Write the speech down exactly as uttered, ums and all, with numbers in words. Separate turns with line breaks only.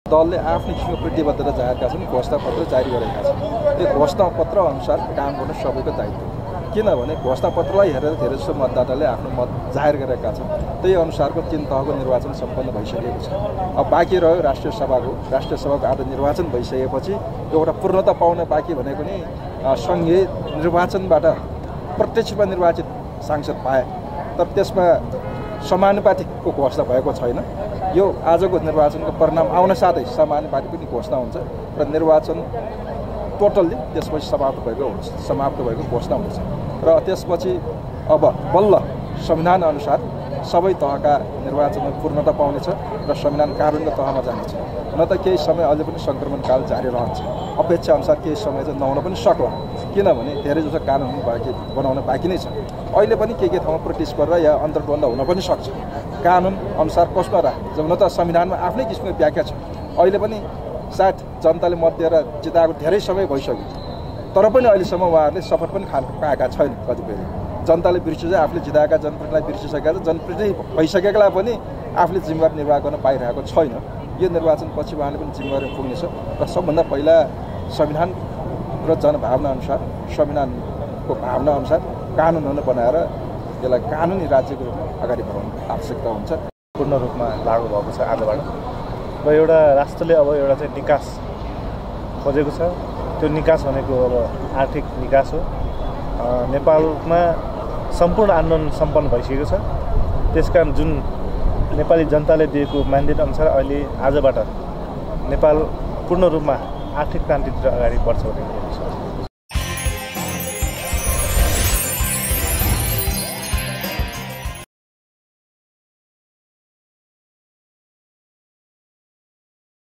दलले आफ्नै किसिमको प्रतिबद्धता जाहेरका छन्, घोषणापत्र जारी गरेका छन्। त्यो घोषणापत्र अनुसार काम गर्न सबैको दायित्व, किनभने घोषणापत्रलाई हेरेर धेरैजसो मतदाताले आफ्नो मत जाहेर गरेका छन्। त्यही अनुसारको तीन तहको निर्वाचन सम्पन्न भइसकेको छ। अब बाँकी रह्यो राष्ट्रिय सभाको राष्ट्रिय सभाको आज निर्वाचन भइसकेपछि एउटा पूर्णता पाउन बाँकी भनेको नि सङ्घीय निर्वाचनबाट प्रत्यक्ष रूपमा निर्वाचित सांसद पाए, तर त्यसमा समानुपातिकको घोषणा भएको छैन। यो आजको निर्वाचनको परिणाम आउन साथै समानुपातिक पनि घोषणा हुन्छ र निर्वाचन टोटल्ली त्यसपछि समाप्त भएको हुन्छ समाप्त भएको घोषणा हुन्छ र त्यसपछि अब बल्ल संविधान अनुसार सबै तहका निर्वाचनमा पूर्णता पाउनेछ र संविधान कानुनको तहमा जानेछ। न त केही समय अझै पनि सङ्क्रमणकाल जारी रहन्छ, अपेक्षा अनुसार केही समय चाहिँ नहुन पनि सक्ला, किनभने धेरै जसो कानुन बाँकी बनाउन बाँकी नै छ। अहिले पनि के के ठाउँमा प्रतिस्पर्धा या अन्तर्द्वन्द हुन पनि सक्छ। कानुन अनुसार कसमा राख जब न त संविधानमा आफ्नै किसिमको व्याख्या छ। अहिले पनि सायद जनताले मत दिएर जिताएको धेरै समय भइसक्यो, तर पनि अहिलेसम्म उहाँहरूले शपथ पनि खान पाएका छैन। कतिपय जनताले बिर्सिन्छ, आफूले जिताएका जनप्रतिनिधिलाई बिर्सिसकेका छ, जनप्रतिनिधि भइसकेकालाई पनि आफूले जिम्मेवारी निर्वाह गर्न पाइरहेको छैन। यो निर्वाचनपछि उहाँले पनि जिम्मेवारी पुग्नेछ र सबभन्दा पहिला संविधान र जनभावना अनुसार संविधानको भावना अनुसार कानुनहरू बनाएर यसलाई कानुनी राज्यको रूपमा अगाडि बढाउनु आवश्यकता हुन्छ।
पूर्ण रूपमा लागू भएको छ आजबाट र एउटा राष्ट्रले अब एउटा चाहिँ निकास खोजेको छ। त्यो निकास भनेको अब आर्थिक निकास हो। नेपालमा सम्पूर्ण आन्दोलन सम्पन्न भइसकेको छ। त्यसकारण जुन नेपाली जनताले दिएको म्यान्डेट अनुसार अहिले आजबाट नेपाल पूर्ण रूपमा आर्थिक क्रान्तितिर अगाडि बढ्छ भने